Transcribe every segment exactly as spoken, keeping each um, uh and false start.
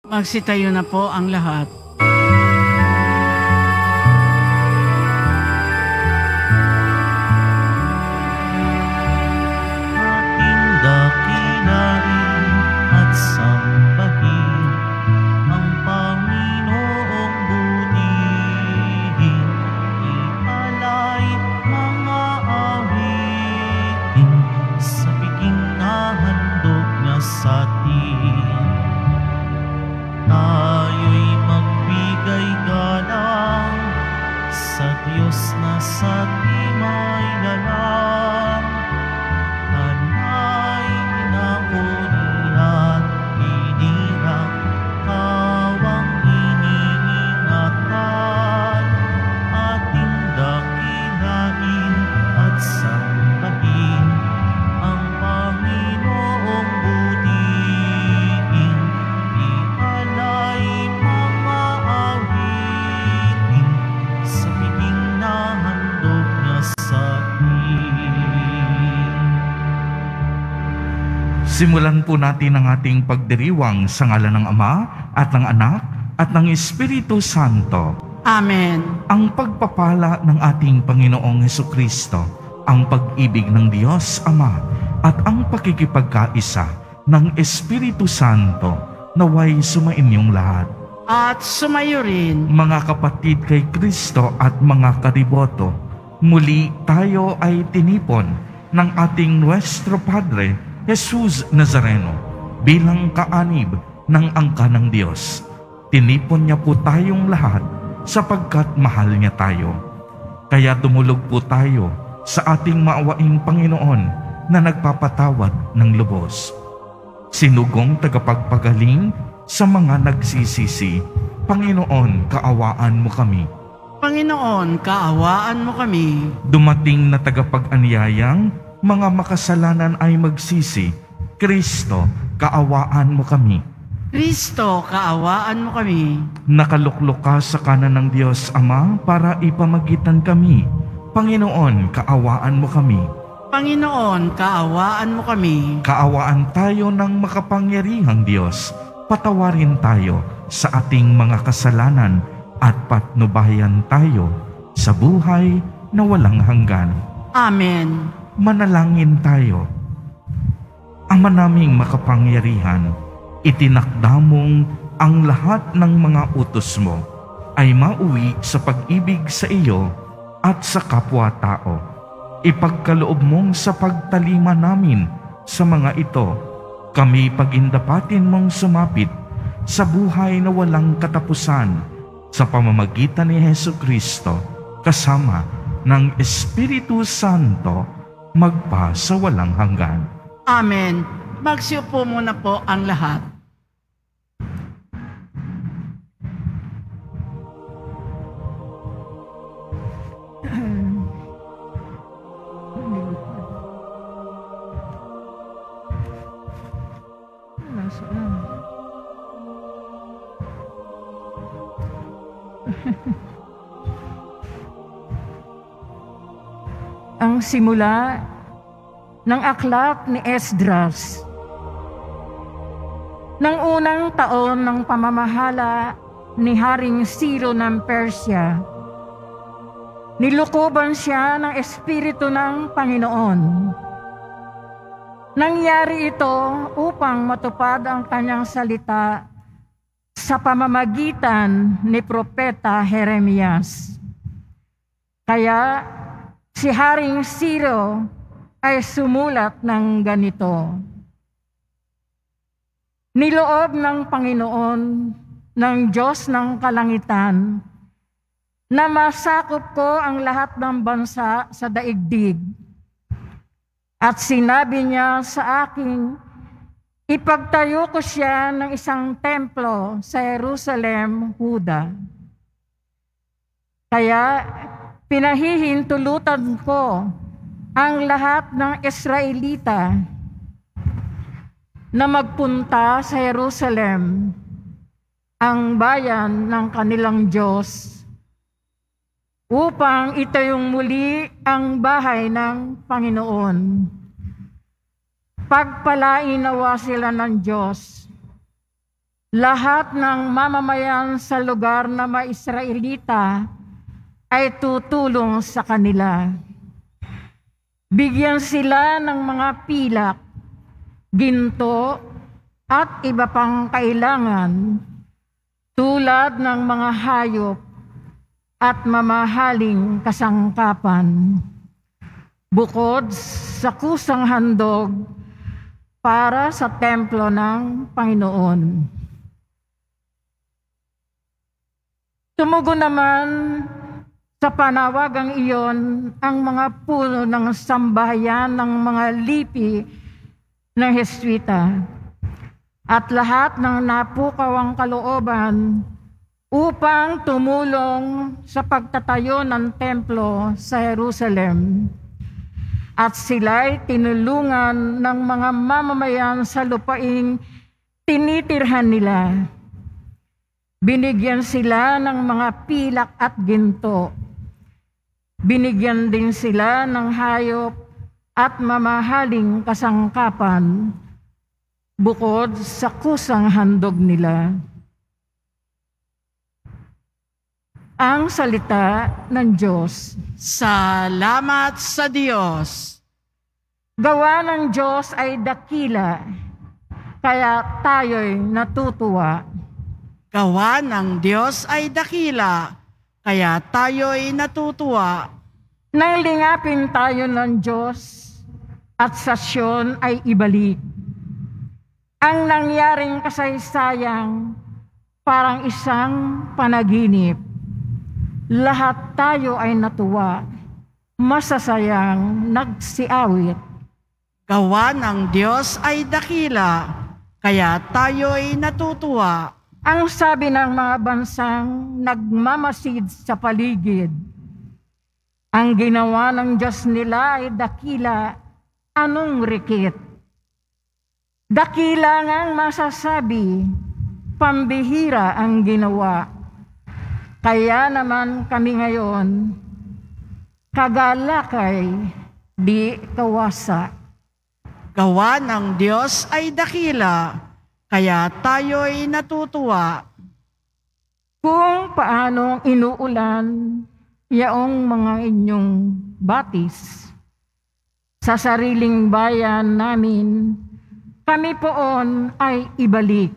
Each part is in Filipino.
Magsitayo na po ang lahat. Ating dakilain at sambahin ang Panginoong butihin. Ialay mga awitin sa piging na handog niya sa atin. Tayo'y magbigay galang sa Diyos na sa timay galang. Anay inaunihan, inirang kawang iniingatan. Ating dakilain at sambahin ang Panginoong butihin. Ialay mga awitin sa piging na handog niya sa atin. Simulan po natin ang ating pagdiriwang sa ngalan ng Ama at ng Anak at ng Espiritu Santo. Amen. Ang pagpapala ng ating Panginoong Hesukristo, ang pag-ibig ng Diyos Ama at ang pakikipagkaisa ng Espiritu Santo naway sumainyong lahat. At sumayo rin. Mga kapatid kay Kristo at mga kariboto, muli tayo ay tinipon ng ating Nuestro Padre Jesus Nazareno bilang kaanib ng angka ng Diyos. Tinipon niya po tayong lahat sapagkat mahal niya tayo. Kaya dumulog po tayo sa ating maawaing Panginoon na nagpapatawad ng lubos. Sinugong tagapagpagaling sa mga nagsisisi, Panginoon, kaawaan mo kami. Panginoon, kaawaan mo kami. Dumating na tagapag-anyayang mga makasalanan ay magsisi, Kristo, kaawaan mo kami. Kristo, kaawaan mo kami. Nakaluklok ka sa kanan ng Diyos Ama para ipamagitan kami. Panginoon, kaawaan mo kami. Panginoon, kaawaan mo kami. Kaawaan tayo ng makapangyarihang Diyos. Patawarin tayo sa ating mga kasalanan at patnubayan tayo sa buhay na walang hanggan. Amen. Manalangin tayo. Ama naming makapangyarihan, itinakda mong ang lahat ng mga utos mo ay mauwi sa pag-ibig sa iyo at sa kapwa-tao. Ipagkaloob mong sa pagtalima namin sa mga ito, kami pagindapatin mong sumapit sa buhay na walang katapusan sa pamamagitan ni Hesukristo kasama ng Espiritu Santo magpa sa walang hanggan. Amen. Magsiupo muna po ang lahat. Ang simula ng aklat ni Esdras. Nang unang taon ng pamamahala ni Haring Ciro ng Persia, nilukuban siya ng Espiritu ng Panginoon. Nangyari ito upang matupad ang kanyang salita sa pamamagitan ni Propeta Jeremias. Kaya si Haring Ciro ay sumulat ng ganito. Niloob ng Panginoon, ng Diyos ng kalangitan, na masakop ko ang lahat ng bansa sa daigdig. At sinabi niya sa akin, ipagtayo ko siya ng isang templo sa Jerusalem, Huda. Kaya pinahihintulutan ko ang lahat ng Israelita na magpunta sa Jerusalem, ang bayan ng kanilang Diyos, upang itayong muli ang bahay ng Panginoon. Pagpalain nawa sila ng Diyos Lahat ng mamamayan sa lugar na ma-Israelita ay tutulong sa kanila. Bigyan sila ng mga pilak, ginto, at iba pang kailangan tulad ng mga hayop at mamahaling kasangkapan, bukod sa kusang handog para sa templo ng Panginoon. Tumugon naman sa panawagang iyon ang mga puno ng sambahayan ng mga lipi ng Heswita at lahat ng napukawang kalooban upang tumulong sa pagtatayo ng templo sa Jerusalem. At sila'y tinulungan ng mga mamamayan sa lupaing tinitirhan nila. Binigyan sila ng mga pilak at ginto. Binigyan din sila ng hayop at mamahaling kasangkapan, bukod sa kusang handog nila. Ang salita ng Diyos. Salamat sa Diyos. Gawa ng Diyos ay dakila, kaya tayo'y natutuwa. Gawa ng Diyos ay dakila, kaya tayo'y natutuwa. Nang lingapin tayo ng Diyos at sa Siyon ay ibalik. Ang nangyaring kasaysayang parang isang panaginip. Lahat tayo ay natuwa, masasayang nagsiawit. Gawa ng Diyos ay dakila, kaya tayo'y natutuwa. Ang sabi ng mga bansang nagmamasid sa paligid, ang ginawa ng Diyos nila ay dakila, anong rikit? Dakila ngang masasabi, pambihira ang ginawa. Kaya naman kami ngayon, kagalakay, di kawasa. Gawa ng Diyos ay dakila, kaya tayo'y natutuwa. Kung paanong inuulan yaong mga inyong batis sa sariling bayan namin, kami poon ay ibalik.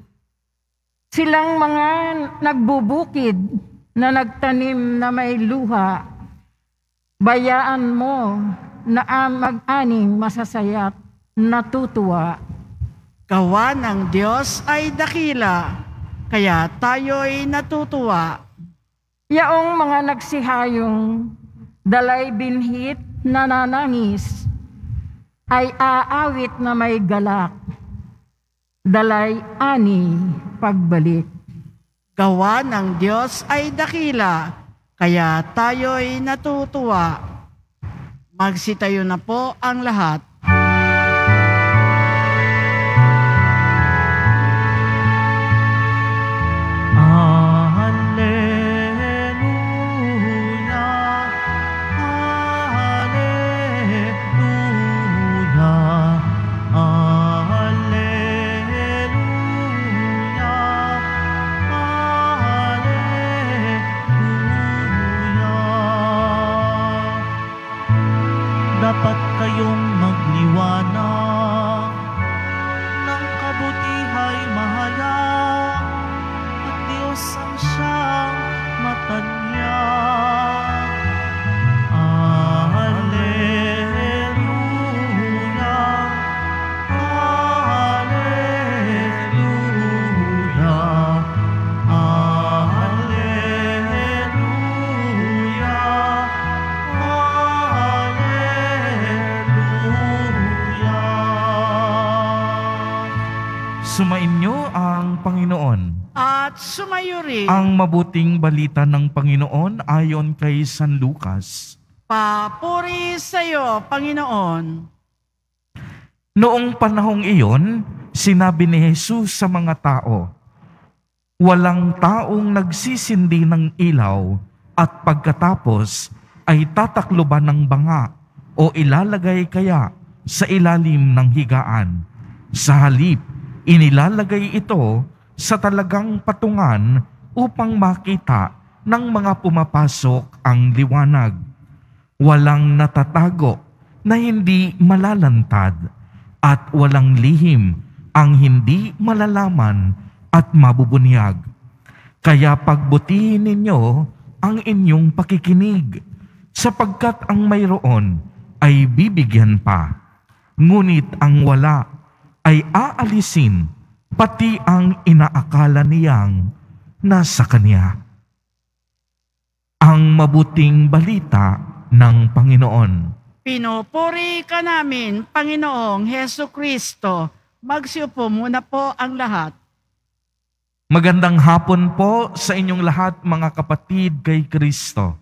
Silang mga nagbubukid na nagtanim na may luha, bayaan mo na ang mag-aning masasayat natutuwa. Gawa ng Diyos ay dakila, kaya tayo'y natutuwa. Yaong mga nagsihayong dalay binhit na nanangis, ay aawit na may galak, dalay ani pagbalik. Gawa ng Diyos ay dakila, kaya tayo'y natutuwa. Magsitayo na po ang lahat. Dapat kayong magliwanag ng kabutihay mahayag at Diyos ang siyang matanyag. Alleluia, Alleluia, Alleluia, Sumainyo ang Panginoon. At sumayo rin. Ang mabuting balita ng Panginoon ayon kay San Lucas. Papuri sa iyo, Panginoon. Noong panahong iyon, sinabi ni Jesus sa mga tao, walang taong nagsisindi ng ilaw at pagkatapos ay tatakloban ng banga o ilalagay kaya sa ilalim ng higaan. Sa halip, inilalagay ito sa talagang patungan upang makita ng mga pumapasok ang liwanag. Walang natatago na hindi malalantad at walang lihim ang hindi malalaman at mabubunyag. Kaya pagbutihin ninyo ang inyong pakikinig, sapagkat ang mayroon ay bibigyan pa, ngunit ang wala ay aalisin, pati ang inaakala niyang nasa kanya. Ang mabuting balita ng Panginoon. Pinupuri ka namin, Panginoong Heso Kristo. Magsiupo muna po ang lahat. Magandang hapon po sa inyong lahat, mga kapatid kay Kristo.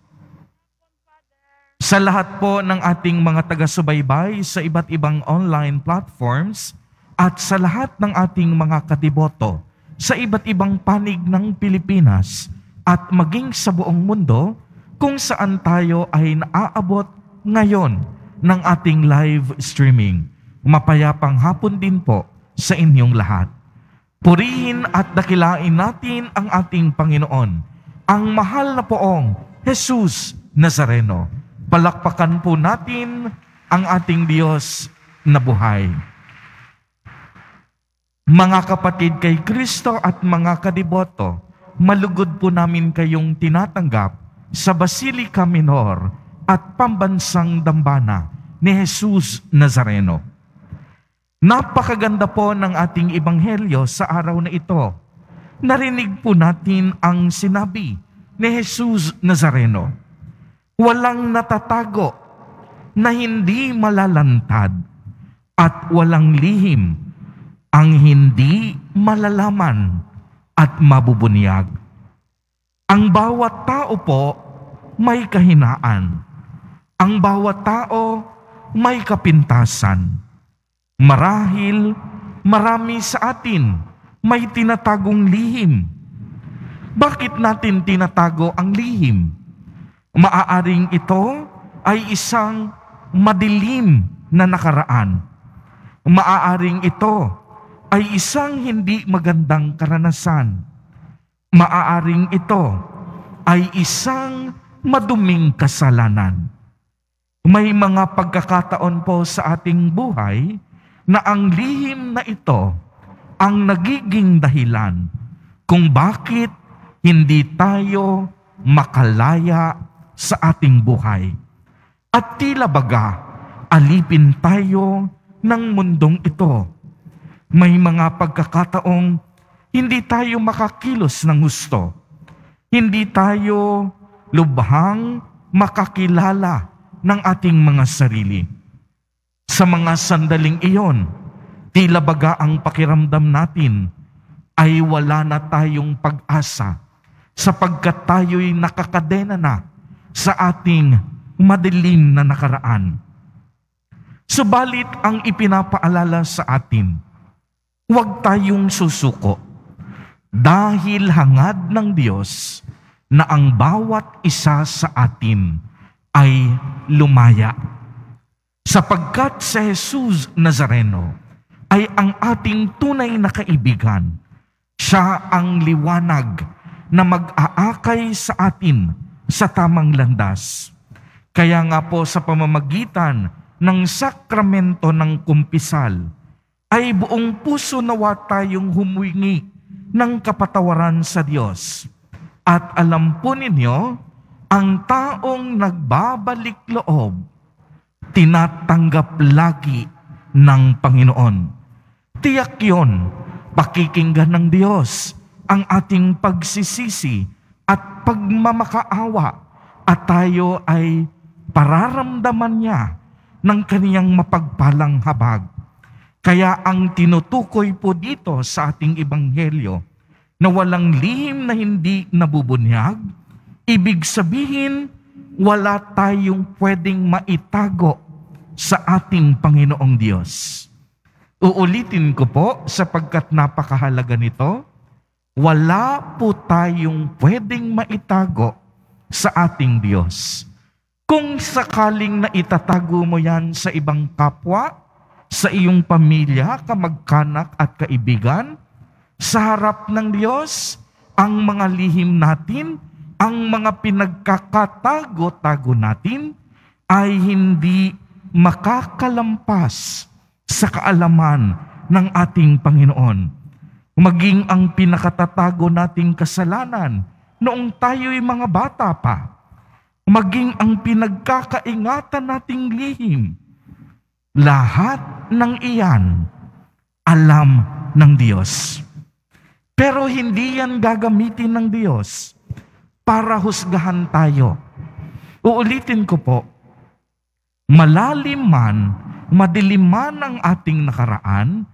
Sa lahat po ng ating mga taga-subaybay sa iba't ibang online platforms at sa lahat ng ating mga katiboto sa iba't ibang panig ng Pilipinas at maging sa buong mundo kung saan tayo ay naaabot ngayon ng ating live streaming. Mapayapang hapon din po sa inyong lahat. Purihin at dakilain natin ang ating Panginoon, ang mahal na poong Jesus Nazareno. Palakpakan po natin ang ating Diyos na buhay. Mga kapatid kay Kristo at mga kadiboto, malugod po namin kayong tinatanggap sa Basilica Minor at Pambansang Dambana ni Jesus Nazareno. Napakaganda po ng ating ebanghelyo sa araw na ito. Narinig po natin ang sinabi ni Jesus Nazareno. Walang natatago na hindi malalantad at walang lihim ang hindi malalaman at mabubunyag. Ang bawat tao po may kahinaan. Ang bawat tao may kapintasan. Marahil marami sa atin may tinatagong lihim. Bakit natin tinatago ang lihim? Maaaring ito ay isang madilim na nakaraan. Maaaring ito ay isang hindi magandang karanasan. Maaaring ito ay isang maduming kasalanan. May mga pagkakataon po sa ating buhay na ang lihim na ito ang nagiging dahilan kung bakit hindi tayo makalaya sa ating buhay. At tila baga, alipin tayo ng mundong ito. May mga pagkakataong hindi tayo makakilos ng gusto. Hindi tayo lubhang makakilala ng ating mga sarili. Sa mga sandaling iyon, tila baga ang pakiramdam natin ay wala na tayong pag-asa sapagkat tayo'y nakakadena na sa ating madilim na nakaraan. Subalit ang ipinapaalala sa atin, huwag tayong susuko dahil hangad ng Diyos na ang bawat isa sa atin ay lumaya. Sapagkat si Jesus Nazareno ay ang ating tunay na kaibigan. Siya ang liwanag na mag-aakay sa atin sa tamang landas. Kaya nga po sa pamamagitan ng sakramento ng kumpisal, ay buong puso nawa tayong humingi ng kapatawaran sa Diyos. At alam po ninyo, ang taong nagbabalik loob, tinatanggap lagi ng Panginoon. Tiyak yun, pakikinggan ng Diyos ang ating pagsisisi at pagmamakaawa at tayo ay pararamdaman niya ng kaniyang mapagpalang habag. Kaya ang tinutukoy po dito sa ating ebanghelyo na walang lihim na hindi nabubunyag, ibig sabihin wala tayong pwedeng maitago sa ating Panginoong Diyos. Uulitin ko po sapagkat napakahalaga nito, wala po tayong pwedeng maitago sa ating Diyos. Kung sakaling naitatago mo yan sa ibang kapwa, sa iyong pamilya, kamag-anak at kaibigan, Sa harap ng Diyos, ang mga lihim natin, ang mga pinagkakatago-tago natin, ay hindi makakalampas sa kaalaman ng ating Panginoon. Maging ang pinakatatago nating kasalanan noong tayo'y mga bata pa, maging ang pinagkakaingatan nating lihim, lahat ng iyan alam ng Diyos. Pero hindi yan gagamitin ng Diyos para husgahan tayo. Uulitin ko po, malalim man, madilim man ang ating nakaraan,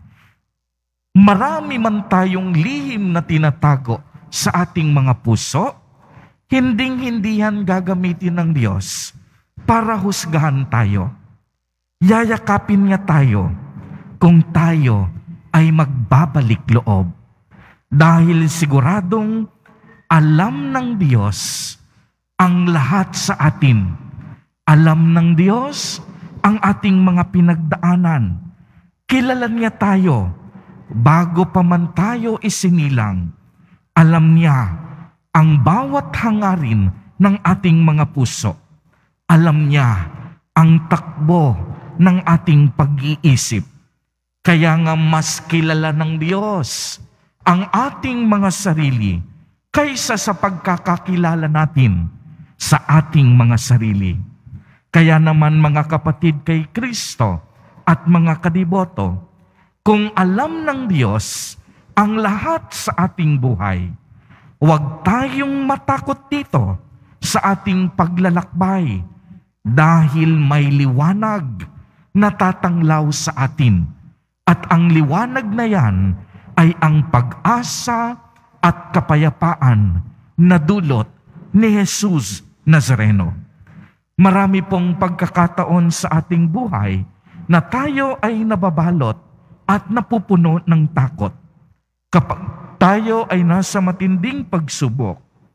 marami man tayong lihim na tinatago sa ating mga puso, hinding-hindi yan gagamitin ng Diyos para husgahan tayo. Yayakapin niya tayo kung tayo ay magbabalik loob. Dahil siguradong alam ng Diyos ang lahat sa atin. Alam ng Diyos ang ating mga pinagdaanan. Kilala niya tayo bago pa man tayo isinilang. Alam niya ang bawat hangarin ng ating mga puso. Alam niya ang takbo ng ating pag-iisip. Kaya nga mas kilala ng Diyos ang ating mga sarili kaysa sa pagkakakilala natin sa ating mga sarili. Kaya naman mga kapatid kay Kristo at mga kadiboto, kung alam ng Diyos ang lahat sa ating buhay, huwag tayong matakot dito sa ating paglalakbay dahil may liwanag na tatanglaw sa atin. At ang liwanag na yan ay ang pag-asa at kapayapaan na dulot ni Jesus Nazareno. Marami pong pagkakataon sa ating buhay na tayo ay nababalot at napupuno ng takot. Kapag tayo ay nasa matinding pagsubok,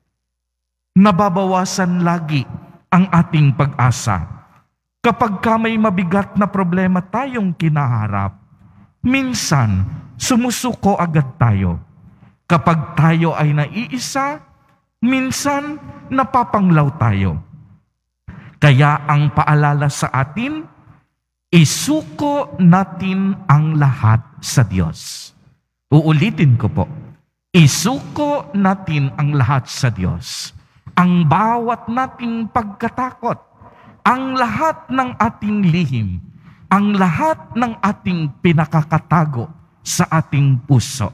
nababawasan lagi ang ating pag-asa. Kapag ka may mabigat na problema tayong kinaharap, minsan sumusuko agad tayo. Kapag tayo ay naiisa, minsan napapanglaw tayo. Kaya ang paalala sa atin, isuko natin ang lahat sa Diyos. Uulitin ko po, isuko natin ang lahat sa Diyos. Ang bawat nating pagkatakot, ang lahat ng ating lihim, ang lahat ng ating pinakakatago sa ating puso.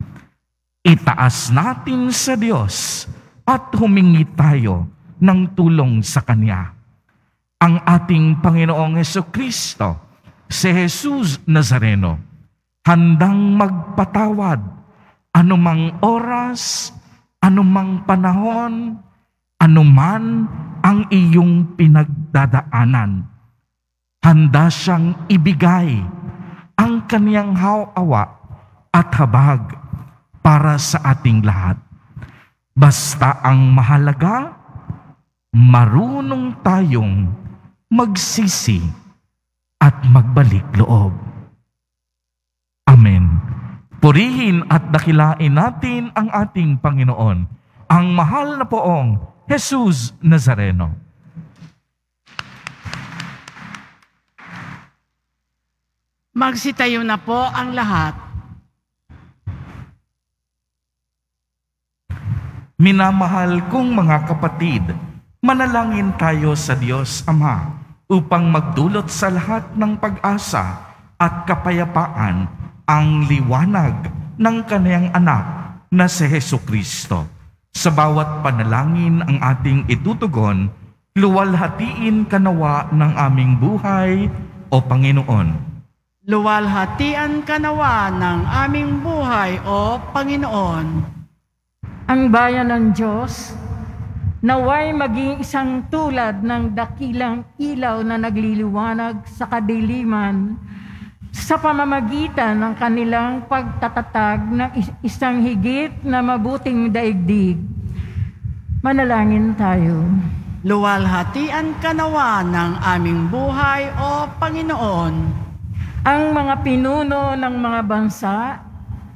Itaas natin sa Diyos at humingi tayo ng tulong sa Kanya. Ang ating Panginoong Hesukristo, si Jesus Nazareno, handang magpatawad anumang oras, anumang panahon, anuman ang iyong pinagdadaanan. Handa siyang ibigay ang kaniyang hawa at habag para sa ating lahat. Basta ang mahalaga, marunong tayong magsisi at magbalik loob. Amen. Purihin at dakilain natin ang ating Panginoon, ang mahal na poong Jesus Nazareno. Magsitayo na po ang lahat. Minamahal kong mga kapatid, manalangin tayo sa Diyos Ama upang magdulot sa lahat ng pag-asa at kapayapaan ang liwanag ng Kaniyang anak na si Hesukristo. Sa bawat panalangin ang ating itutugon, luwalhatiin ka nawa ng aming buhay, O Panginoon. Luwalhatian ka nawa ng aming buhay, O Panginoon. Ang bayan ng Diyos, naway maging isang tulad ng dakilang ilaw na nagliliwanag sa kadiliman sa pamamagitan ng kanilang pagtatatag ng isang higit na mabuting daigdig. Manalangin tayo. Luwalhatian ka nawa ng aming buhay, O Panginoon. Ang mga pinuno ng mga bansa,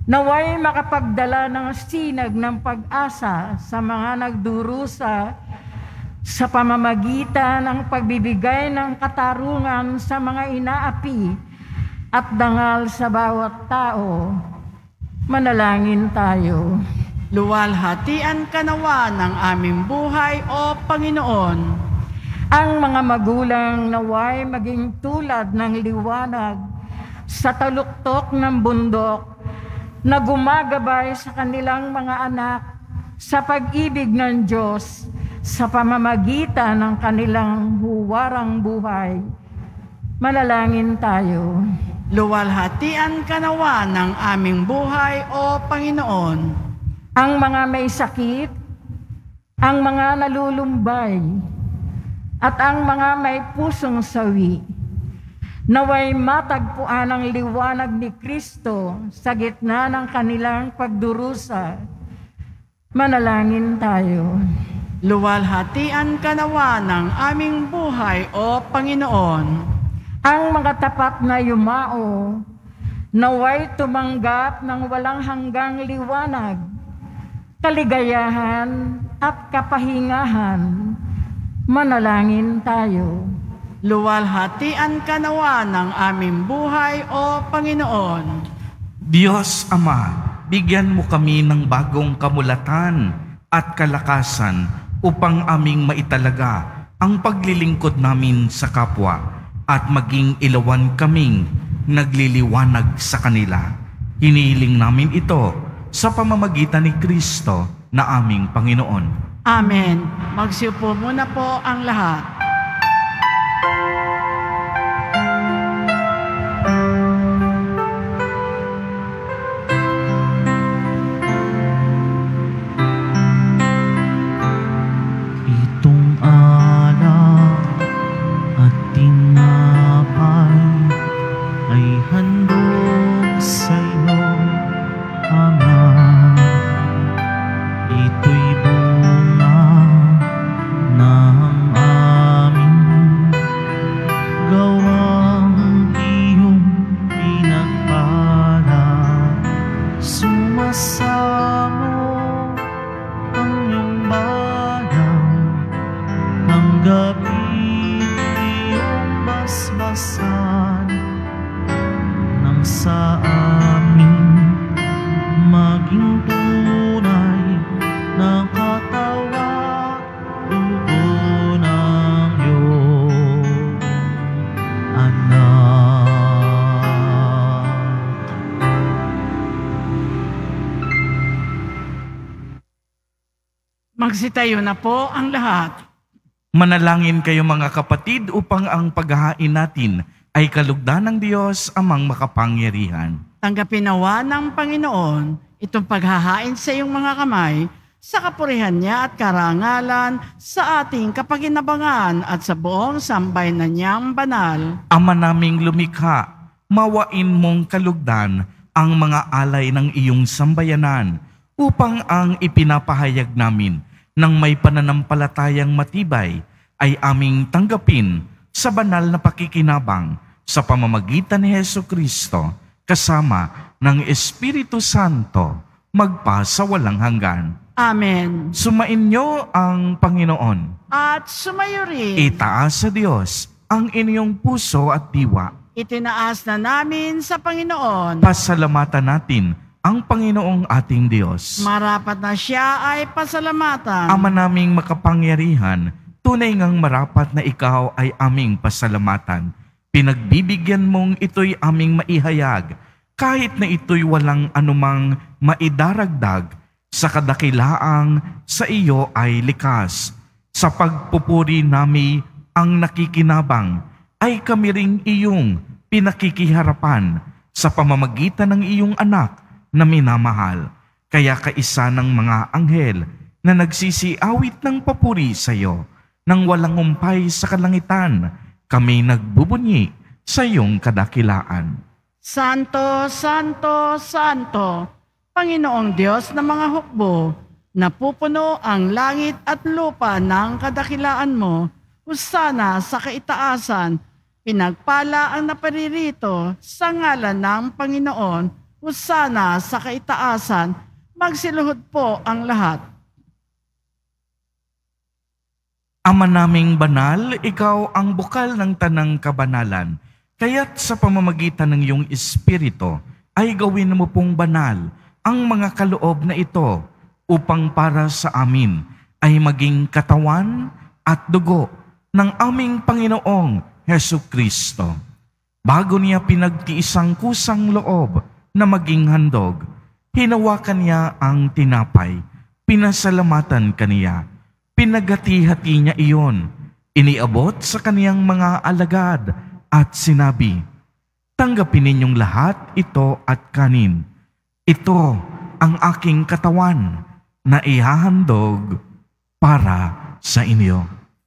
Naway makapagdala ng sinag ng pag-asa sa mga nagdurusa sa pamamagitan ng pagbibigay ng katarungan sa mga inaapi at dangal sa bawat tao. Manalangin tayo. Luwalhatian ka nawa ng aming buhay, O Panginoon. Ang mga magulang naway maging tulad ng liwanag sa taluktok ng bundok na gumagabay sa kanilang mga anak sa pag-ibig ng Diyos sa pamamagitan ng kanilang huwarang buhay. Manalangin tayo. Luwalhatian ka nawa ng aming buhay, O Panginoon. Ang mga may sakit, ang mga nalulumbay, at ang mga may pusong sawi, naway matagpuan ang liwanag ni Kristo sa gitna ng kanilang pagdurusa. Manalangin tayo. Luwalhatian ka nawa ng aming buhay, O Panginoon. Ang mga tapat na yumao, naway tumanggap ng walang hanggang liwanag, kaligayahan at kapahingahan. Manalangin tayo. Luwalhatian ka nawa ng aming buhay, O Panginoon. Diyos Ama, bigyan mo kami ng bagong kamulatan at kalakasan upang aming maitalaga ang paglilingkod namin sa kapwa at maging ilawan kaming nagliliwanag sa kanila. Hinihiling namin ito sa pamamagitan ni Kristo na aming Panginoon. Amen. Magsiupo muna po ang lahat. Itong alak at tinapay ay handog sa iyo, Ama. Ito'y bunga ng aming gawang iyong pinagpala. Sumasamo ang iyong bayan, tanggapin iyong basbasan nang sa amin maging tunay na katawa, dugo ng iyong anak. Magsitayo na po ang lahat. Manalangin kayo mga kapatid upang ang paghahain natin ay kalugdan ng Diyos amang makapangyarihan. Tanggapin nawa ng Panginoon itong paghahain sa iyong mga kamay sa kapurihan niya at karangalan sa ating kapakinabangan at sa buong sambayanan niyang banal. Ama naming lumikha, mawain mong kalugdan ang mga alay ng iyong sambayanan upang ang ipinapahayag namin ng may pananampalatayang matibay ay aming tanggapin sa banal na pakikinabang sa pamamagitan ni Hesukristo kasama ng Espiritu Santo magpa sa walang hanggan. Amen. Sumainyo ang Panginoon. At sumayo rin. Itaas sa Diyos ang inyong puso at diwa. Itinaas na namin sa Panginoon. Pasalamatan natin ang Panginoong ating Diyos. Marapat na siya ay pasalamatan. Ama naming makapangyarihan, tunay ngang marapat na ikaw ay aming pasalamatan. Pinagbibigyan mong ito'y aming maihayag, kahit na ito'y walang anumang maidaragdag sa kadakilaang sa iyo ay likas. Sa pagpupuri nami ang nakikinabang, ay kami ring iyong pinakikiharapan sa pamamagitan ng iyong anak na minamahal. Kaya kaisa ng mga anghel na nagsisiawit ng papuri sa iyo, nang walang humpay sa kalangitan, kami nagbubunyi sa iyong kadakilaan. Santo, Santo, Santo, Panginoong Diyos ng mga hukbo, napupuno ang langit at lupa ng kadakilaan mo. Husana sa kaitaasan, pinagpala ang naparirito sa ngalan ng Panginoon. Husana sa kaitaasan, magsiluhod po ang lahat. Ama naming banal, ikaw ang bukal ng tanang kabanalan. Kaya't sa pamamagitan ng iyong Espiritu ay gawin mo pong banal ang mga kaloob na ito upang para sa amin ay maging katawan at dugo ng aming Panginoong Hesu Kristo. Bago niya pinagtiisang kusang loob na maging handog, hinawakan niya ang tinapay, pinasalamatan kaniya. Pinagati-hati niya iyon, iniabot sa kaniyang mga alagad at sinabi, "Tanggapin ninyong lahat ito at kanin. Ito ang aking katawan na ihahandog para sa inyo."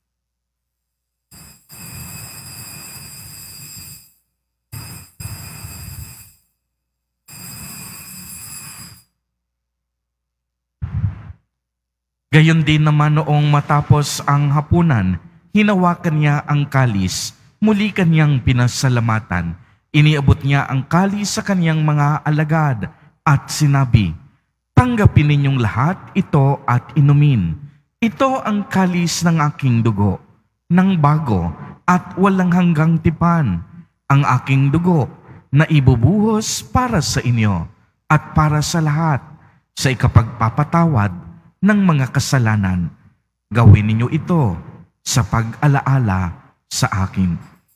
Gayon din naman noong matapos ang hapunan, hinawakan niya ang kalis, muli kanyang pinasalamatan. Iniabot niya ang kalis sa kanyang mga alagad at sinabi, "Tanggapin ninyong lahat ito at inumin. Ito ang kalis ng aking dugo, ng bago at walang hanggang tipan, ang aking dugo na ibubuhos para sa inyo at para sa lahat sa ikapagpapatawad ng mga kasalanan. Gawin ninyo ito sa pag-alaala sa akin."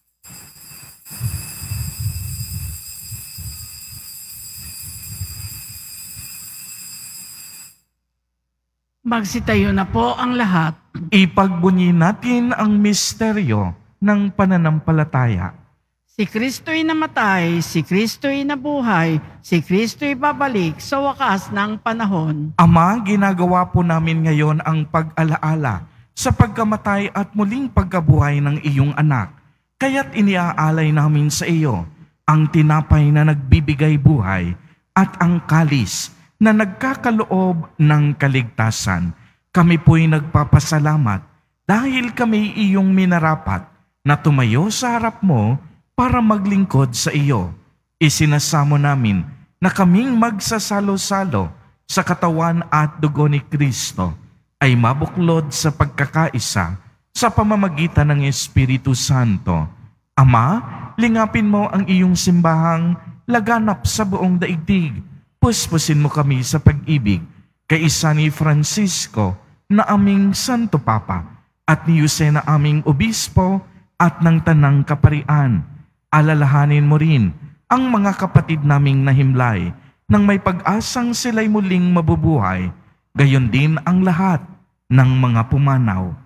Magsitayo na po ang lahat. Ipagbunyi natin ang misteryo ng pananampalataya. Si Kristo'y namatay, si Kristo'y nabuhay, si Kristo'y babalik sa wakas ng panahon. Ama, ginagawa po namin ngayon ang pag-alaala sa pagkamatay at muling pagkabuhay ng iyong anak. Kaya't iniaalay namin sa iyo ang tinapay na nagbibigay buhay at ang kalis na nagkakaloob ng kaligtasan. Kami po'y nagpapasalamat dahil kami iyong minarapat na tumayo sa harap mo para maglingkod sa iyo. Isinasamo namin na kaming magsasalo-salo sa katawan at dugo ni Kristo ay mabuklod sa pagkakaisa sa pamamagitan ng Espiritu Santo. Ama, lingapin mo ang iyong simbahang laganap sa buong daigdig. Puspusin mo kami sa pag-ibig kay isa ni Francisco na aming Santo Papa at ni Jose na aming Obispo at ng Tanang Kaparian. Alalahanin mo rin ang mga kapatid naming nahimlay nang may pag-asang sila'y muling mabubuhay, gayon din ang lahat ng mga pumanaw.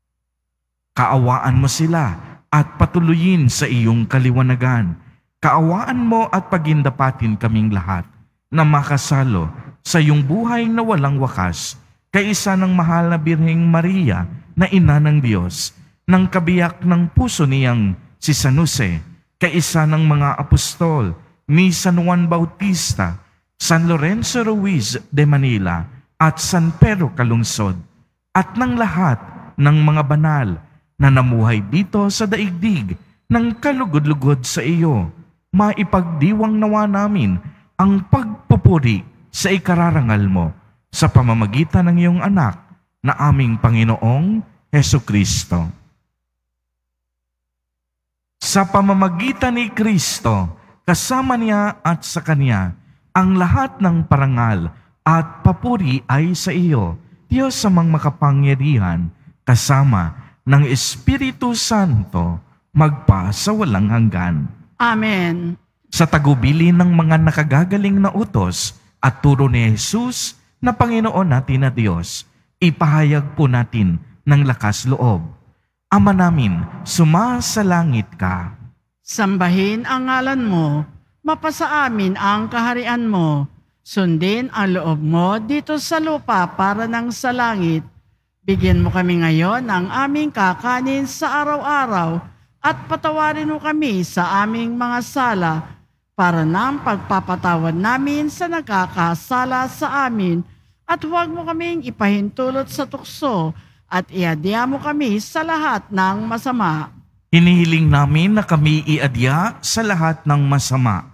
Kaawaan mo sila at patuloyin sa iyong kaliwanagan. Kaawaan mo at pagindapatin kaming lahat na makasalo sa iyong buhay na walang wakas, kay isa ng mahal na Birheng Maria na ina ng Diyos, ng kabiyak ng puso niyang si San Jose, kay isa ng mga apostol ni San Juan Bautista, San Lorenzo Ruiz de Manila at San Pedro Calungsod, at ng lahat ng mga banal na namuhay dito sa daigdig ng kalugod-lugod sa iyo. Maipagdiwang nawa namin ang pagpupuri sa ikararangal mo sa pamamagitan ng iyong anak na aming Panginoong Hesu Kristo. Sa pamamagitan ni Kristo, kasama niya at sa Kanya, ang lahat ng parangal at papuri ay sa iyo, Diyos amang makapangyarihan, kasama ng Espiritu Santo, magpa sa walang hanggan. Amen. Sa tagubilin ng mga nakagagaling na utos at turo ni Jesus na Panginoon natin na Diyos, ipahayag po natin ng lakas loob. Ama namin, sumasalangit ka. Sambahin ang ngalan mo, mapasa amin ang kaharian mo. Sundin ang loob mo dito sa lupa para ng sa langit. Bigyan mo kami ngayon ng aming kakanin sa araw-araw at patawarin mo kami sa aming mga sala para ng pagpapatawad namin sa nagkakasala sa amin at huwag mo kaming ipahintulot sa tukso at iadya mo kami sa lahat ng masama. Hinihiling namin na kami iadya sa lahat ng masama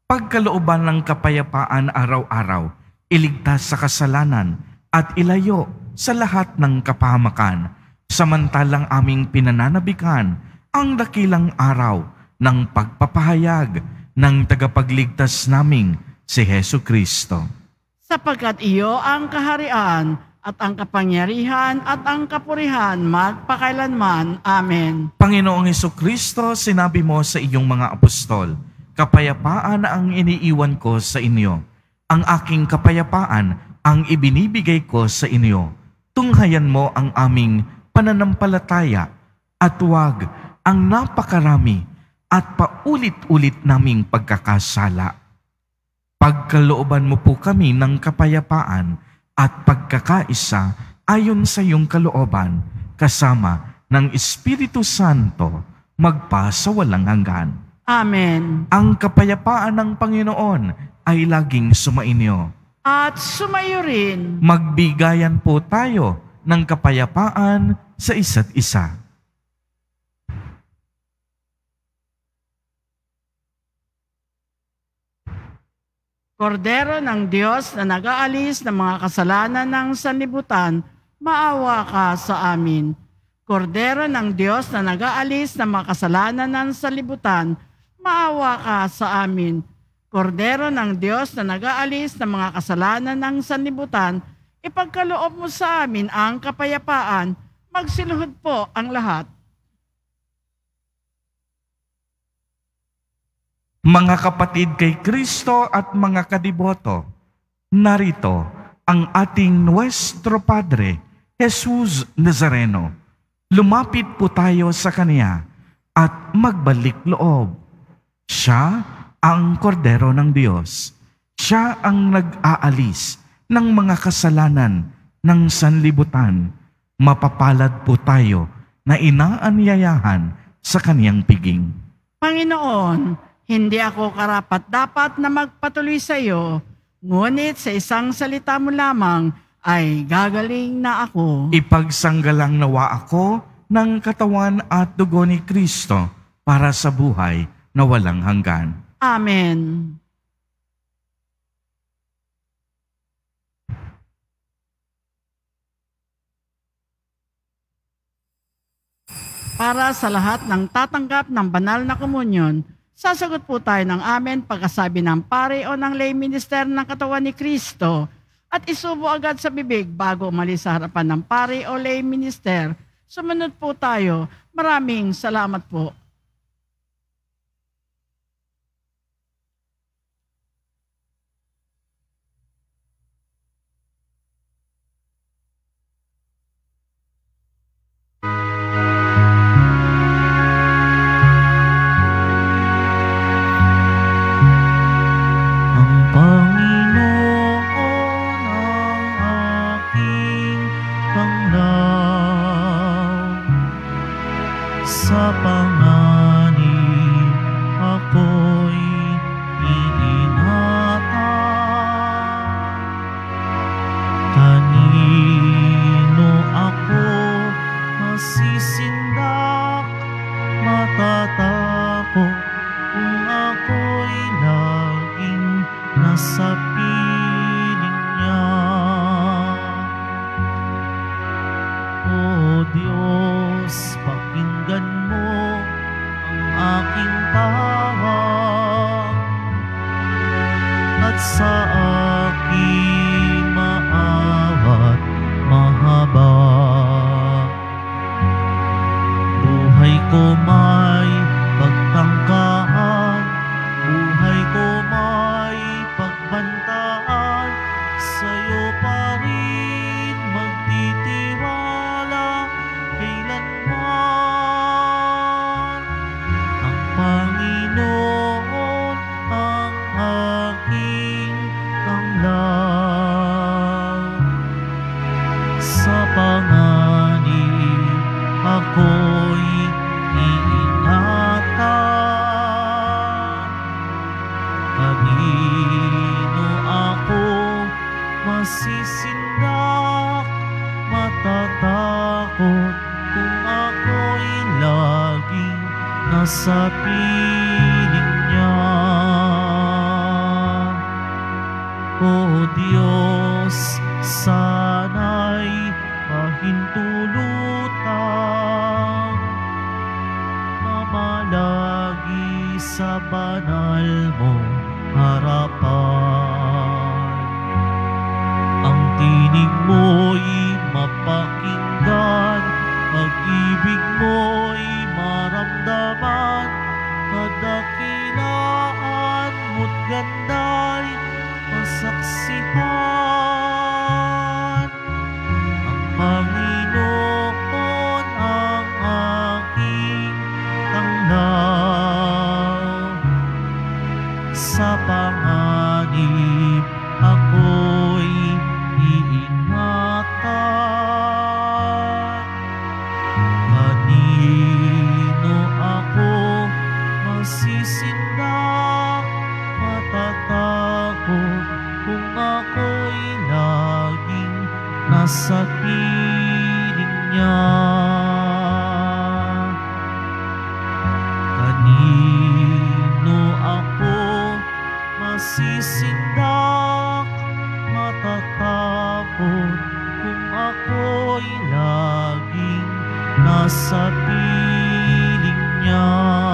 pagkalooban ng kapayapaan araw-araw, iligtas sa kasalanan at ilayo sa lahat ng kapahamakan, samantalang aming pinananabikan ang dakilang araw ng pagpapahayag ng tagapagligtas naming si Hesu Kristo. Sapagkat iyo ang kaharian at ang kapangyarihan at ang kapurihan magpakailanman. Amen. Panginoong Hesu Kristo, sinabi mo sa iyong mga apostol, kapayapaan ang iniiwan ko sa inyo. Ang aking kapayapaan ang ibinibigay ko sa inyo. Tunghayan mo ang aming pananampalataya at huwag ang napakarami at paulit-ulit naming pagkakasala. Pagkalooban mo po kami ng kapayapaan at pagkakaisa ayon sa iyong kalooban, kasama ng Espiritu Santo, magpa sa walang hanggan. Amen. Ang kapayapaan ng Panginoon ay laging sumainyo. At sumayo rin. Magbigayan po tayo ng kapayapaan sa isa't isa. Kordero ng Diyos na nag-aalis ng mga kasalanan ng sanlibutan, maawa ka sa amin. Kordero ng Diyos na nag-aalis ng mga kasalanan ng sanlibutan, maawa ka sa amin. Kordero ng Diyos na nag-aalis ng mga kasalanan ng sanlibutan, ipagkaloob mo sa amin ang kapayapaan, magsiluhod po ang lahat. Mga kapatid kay Kristo at mga kadiboto, narito ang ating Nuestro Padre, Jesus Nazareno. Lumapit po tayo sa Kanya at magbalik loob. Siya ang kordero ng Diyos. Siya ang nag-aalis ng mga kasalanan ng sanlibutan. Mapapalad po tayo na inaanyayahan sa Kaniyang piging. Panginoon, hindi ako karapat-dapat na magpatuloy sa iyo, ngunit sa isang salita mo lamang ay gagaling na ako. Ipagsanggalang nawa ako ng katawan at dugo ni Kristo para sa buhay na walang hanggan. Amen. Para sa lahat ng tatanggap ng banal na komunyon, sasagot po tayo ng amen pagkasabi ng pare o ng lay minister ng katawan ni Kristo at isubo agad sa bibig bago umalis sa harapan ng pare o lay minister. Sumunod po tayo. Maraming salamat po. Sa panganib ako'y iingatan. Kanino ako masisindak, matatakot kung ako'y laging nasa piling niya. O Diyos, pakinggan mo ang aking tawag at sa aking maawa't mahabag. Buhay ko may pagtangkaan, buhay ko may pagbantaan, sa'yo pa rin magtitiwala kailanman. Ang Panginoon ang aking tanglaw. Sa panganib ako'y iingatan. Kanino ako masisindak, matatakot kung ako'y laging nasa piling niya. Diyos, sana'y pahintulutan na malagi sa banal mong harapan. Ang tinig mo'y mapakinggan, pag-ibig mo'y maramdaman, kadakilaan mo't ganda'y masaksihan. Ang Panginoon ang aking tanglaw, sa panganib ako'y iingatan. Kanino ako masisindak, matatakot kung ako'y laging nasa piling niya. Kanino ako masisindak, matatakot kung ako'y laging nasa piling niya.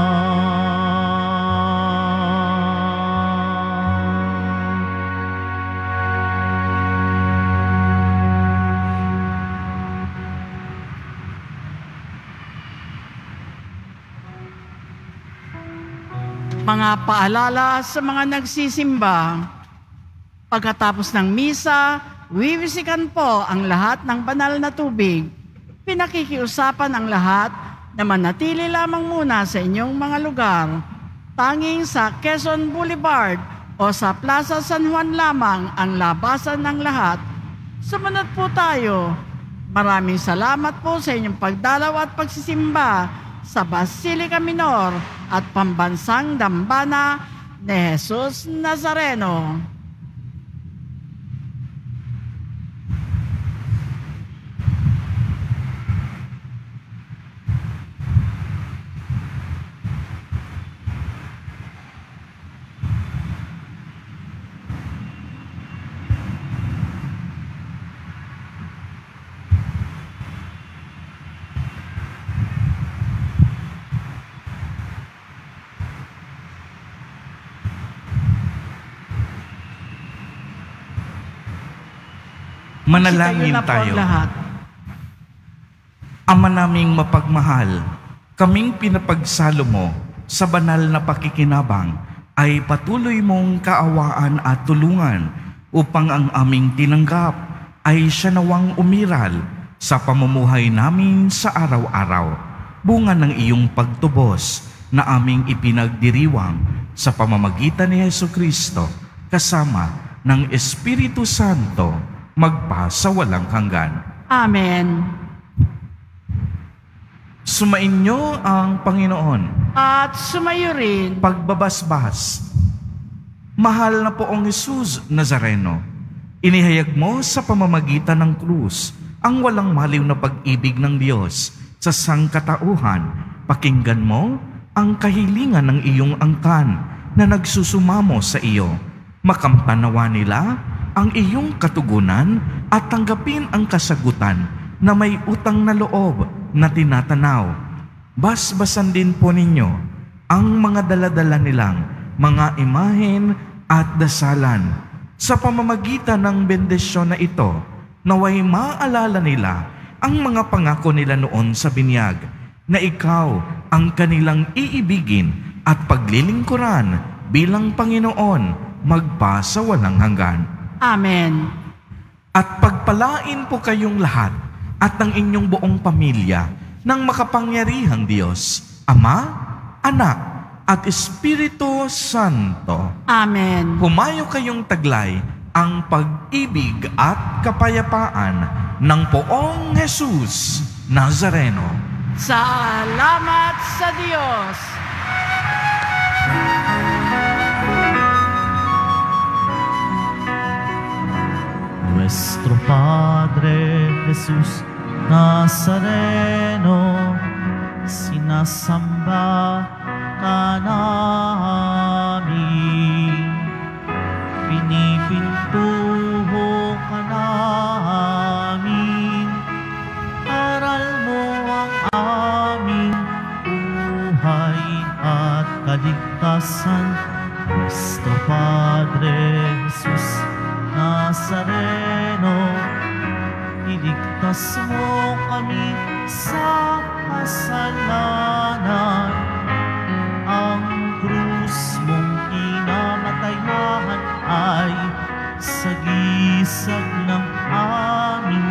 Mga paalala sa mga nagsisimba. Pagkatapos ng misa, wiwisikan po ang lahat ng banal na tubig. Pinakikiusapan ang lahat na manatili lamang muna sa inyong mga lugar. Tanging sa Quezon Boulevard o sa Plaza San Juan lamang ang labasan ng lahat. Sumunod po tayo. Maraming salamat po sa inyong pagdalaw at pagsisimba sa Basilica Minor at Pambansang Dambana ni Jesus Nazareno. Manalangin Sitayo na po tayo. ang lahat. Ama naming mapagmahal, kaming pinapagsalo mo sa banal na pakikinabang ay patuloy mong kaawaan at tulungan upang ang aming tinanggap ay siya nawang umiral sa pamumuhay namin sa araw-araw, bunga ng iyong pagtubos na aming ipinagdiriwang sa pamamagitan ni Jesucristo kasama ng Espiritu Santo magpa sa walang hanggan. Amen. Sumainyo ang Panginoon. At sumayo rin. Pagbabasbas. Mahal na poong Jesus Nazareno, inihayag mo sa pamamagitan ng krus ang walang maliw na pag-ibig ng Diyos sa sangkatauhan. Pakinggan mo ang kahilingan ng iyong angkan na nagsusumamo sa iyo. Makampanawa nila ang iyong katugunan at tanggapin ang kasagutan na may utang na loob na tinatanaw. Basbasan din po ninyo ang mga daladala nilang mga imahen at dasalan. Sa pamamagitan ng bendisyon na ito, naway maalala nila ang mga pangako nila noon sa binyag, na ikaw ang kanilang iibigin at paglilingkuran bilang Panginoon magpa sa walang hanggan. Amen. At pagpalain po kayong lahat at ang inyong buong pamilya ng makapangyarihang Diyos, Ama, Anak, at Espiritu Santo. Amen. Humayo kayong taglay ang pag-ibig at kapayapaan ng poong Jesus Nazareno. Salamat sa Diyos. Nuestro Padre Jesús Nazareno, sinasamba ka namin, pinipinto kaligtasan. Nuestro Padre Jesus Nazareno, iligtas mo kami sa kasalanan. Ang krus mong kinamatayan ay sagisag ng aming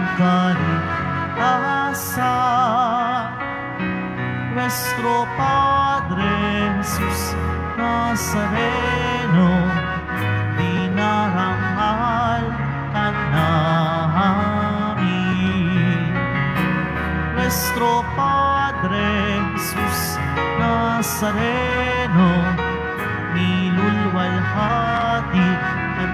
kaligtasan. Nuestro Padre Jesus Nazareno, dinarangal ka namin. Nuestro Padre Jesus Nazareno, nilulwalhati ka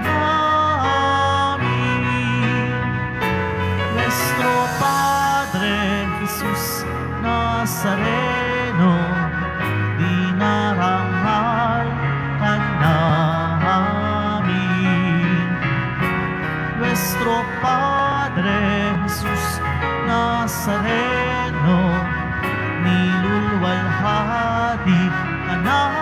namin. Nuestro Padre Jesus Nazareno, dinarangal ka namin. Nuestro Padre Jesus Nazareno, nilulwalhati ka namin.